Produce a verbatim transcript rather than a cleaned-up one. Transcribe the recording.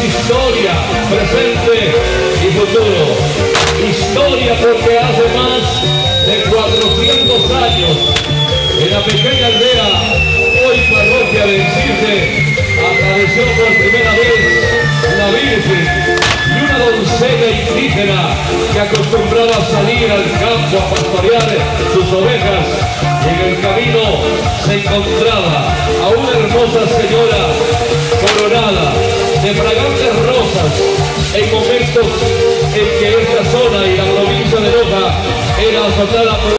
historia, presente y futuro. Historia porque hace más de cuatrocientos años, en la pequeña aldea, hoy parroquia de Cisne, apareció por primera vez una virgen y una doncella indígena que acostumbraba a salir al campo a pastorear sus ovejas, y en el camino se encontraba a una hermosa señora coronada de fragantes rosas en momentos en que esta zona y la provincia de Loja era azotada por